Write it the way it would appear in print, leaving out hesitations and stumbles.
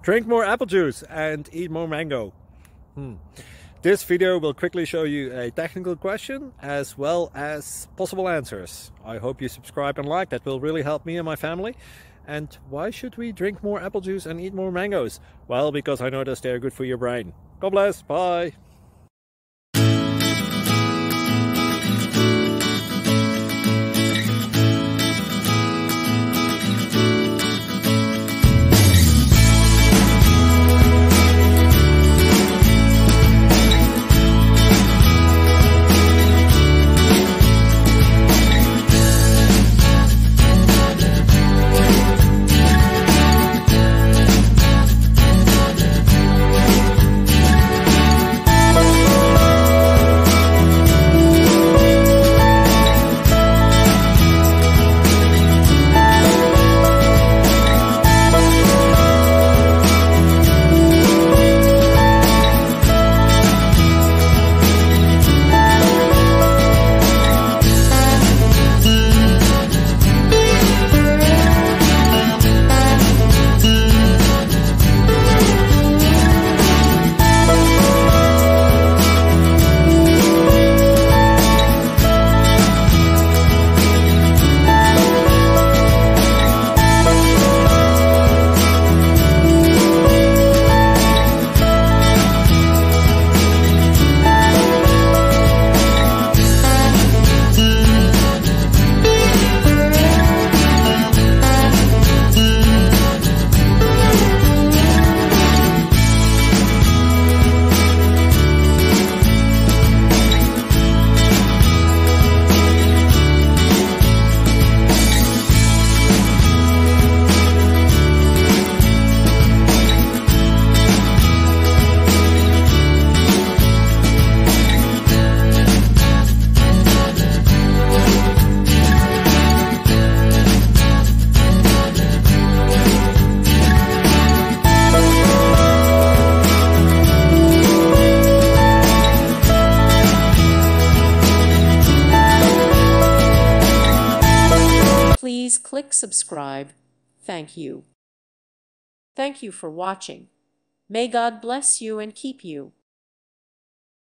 Drink more apple juice and eat more mango. This video will quickly show you a technical question as well as possible answers. I hope you subscribe and like, that will really help me and my family. And why should we drink more apple juice and eat more mangoes? Well, because I noticed they're good for your brain. God bless, bye! Please click subscribe. Thank you. Thank you for watching. May God bless you and keep you.